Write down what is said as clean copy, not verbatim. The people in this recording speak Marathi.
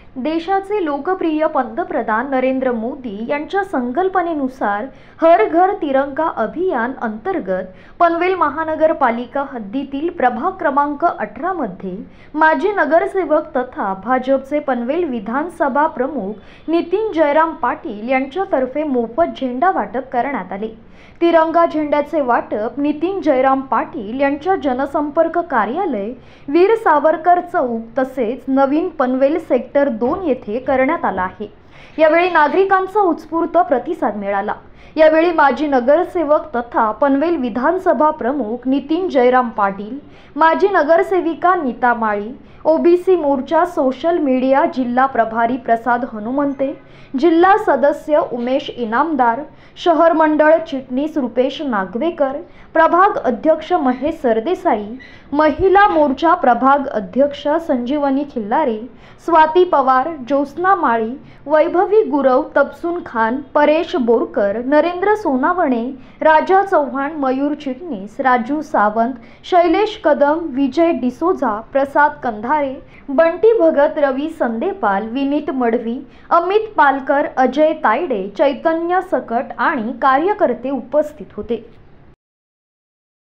देशाचे लोकप्रिय पंतप्रधान नरेंद्र मोदी यांच्या संकल्पनेनुसार हर घर तिरंगा अभियान अंतर्गत पनवेल महानगरपालिका हद्दीतील प्रभाग क्रमांक 18 मध्ये माजी नगरसेवक तथा भाजपचे पनवेल विधानसभा प्रमुख नितीन जयराम पाटील यांच्यातर्फे मोफत झेंडा वाटप करण्यात आले। तिरंगा झेंड्याचे वाटप नितीन जयराम पाटील यांच्या जनसंपर्क कार्यालय वीर सावरकर चौक तसेच नवीन पनवेल सेक्टर 2 येथे करण्यात आला आहे। यावेळी नागरिकांचा उत्स्फूर्त प्रतिसाद मिळाला। यावेळी माजी नगरसेवक तथा पनवेल विधानसभा प्रमुख नितीन जयराम पाटील, माजी नगरसेविका Nita Mali, OBC Morcha social media जिल्हा प्रभारी प्रसाद हनुमंते, जिल्हा सदस्य उमेश इनामदार, शहर मंडळ चिटणीस रुपेश नागवेकर, प्रभाग अध्यक्ष महेश सरदेसाई, महिला मोर्चा प्रभाग अध्यक्ष संजीवनी खिल्लारे, स्वाती पवार, ज्योत्स्ना माळी, वैभवी गुरव, तबसून खान, परेश बोरकर, नरेंद्र सोनावणे, राजा चव्हाण, मयूर चिटणीस, राजू सावंत, शैलेश कदम, विजय डिसोजा, प्रसाद कंधारे, बंटी भगत, रवी संदेपाल, विनीत मडवी, अमित पालकर, अजय तायडे, चैतन्य सकट आणि कार्यकर्ते उपस्थित होते।